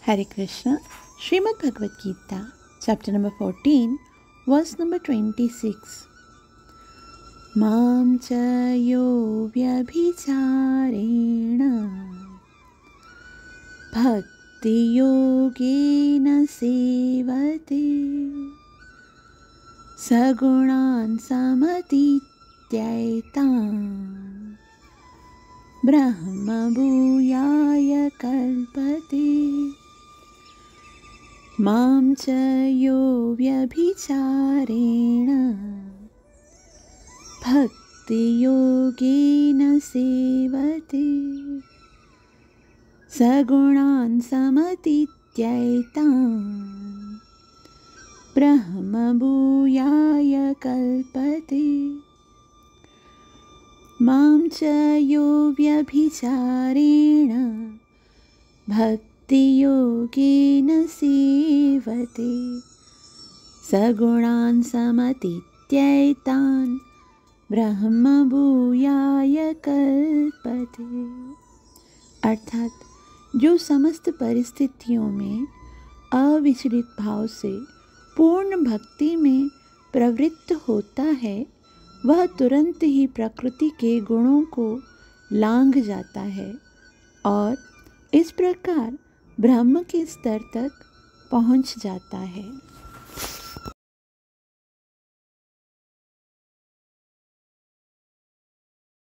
Hare Krishna, Srimad Bhagavad Gita, chapter number 14, verse number 26. Mam cha yo vyabhicharena bhakti yogena sevate sagunan samatityaitaam brahma bhuyaya kalpate. Mam cha yo vyabhicharena bhakti yogena sevate sagunan samatityaitaam brahma bhuyaya kalpate. Mam cha yo vyabhicharena bhakti yogena sevate sagunan samatityaitaam ब्रह्म भूयाय कल्पते। अर्थात जो समस्त परिस्थितियों में अविचलित भाव से पूर्ण भक्ति में प्रवृत्त होता है, वह तुरंत ही प्रकृति के गुणों को लांघ जाता है और इस प्रकार ब्रह्म के स्तर तक पहुंच जाता है।